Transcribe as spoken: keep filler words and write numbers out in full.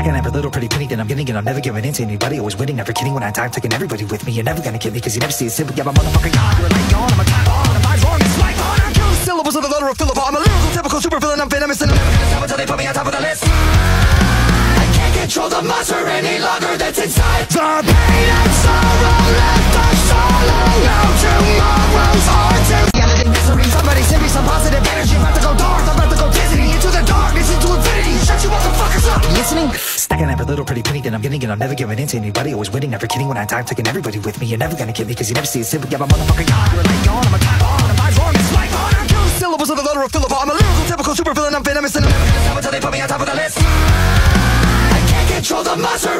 Stacking every little pretty penny that I'm getting, and I'm never giving in to anybody. Always winning, never kidding. When I die, I'm taking everybody with me. You're never gonna get me, cause you never see it simple. Yeah, my motherfucking God, you're a light on, I'm a time on, I'm wrong, it's like on. I'm two syllables of the letter of Philip. I'm a lyrical, typical super villain. I'm venomous, and I'm never gonna stop until they put me on top of the list. I can't control the monster any longer that's inside. The pain and sorrow left us solo. Now tomorrow's hard to get misery. Somebody send me some positive energy. I'm about to go dark, I'm about to go dizzy. Into the darkness, into infinity. Shut you motherfuckers up. Listening? Stacking every little pretty penny that I'm getting, and I'm never giving in to anybody. Always winning, never kidding. When I die, I'm taking everybody with me. You're never gonna get me, cause you never see it simple. Yeah, my motherfucking God, you're a light on, I'm a time on, I'm wrong, it's like on. I'm two syllables of the letter of Philip. I'm a lyrical, typical super villain. I'm venomous, and I'm never gonna stop until they put me on top of the list. I can't control the monster